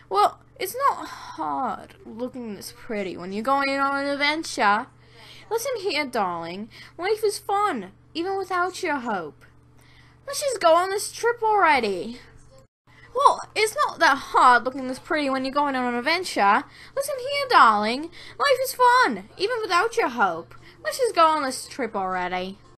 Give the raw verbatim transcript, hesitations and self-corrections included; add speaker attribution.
Speaker 1: Well, it's not hard looking this pretty when you're going on an adventure. Listen here, darling. Life is fun, even without your hope. Let's just go on this trip already. Well, it's not that hard looking this pretty when you're going on an adventure. Listen here, darling. Life is fun, even without your hope. Let's just go on this trip already.